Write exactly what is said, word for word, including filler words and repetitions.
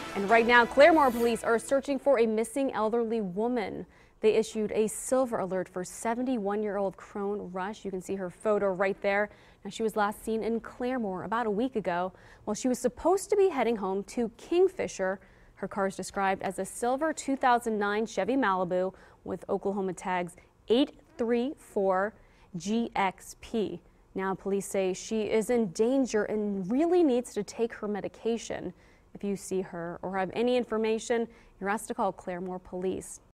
And right now, Claremore police are searching for a missing elderly woman. They issued a silver alert for seventy-one-year-old Crone Rush. You can see her photo right there. Now, she was last seen in Claremore about a week ago while she was supposed to be heading home to Kingfisher. Her car is described as a silver two thousand nine Chevy Malibu with Oklahoma tags eight three four G X P. Now, police say she is in danger and really needs to take her medication. If you see her or have any information, you're asked to call Claremore Police.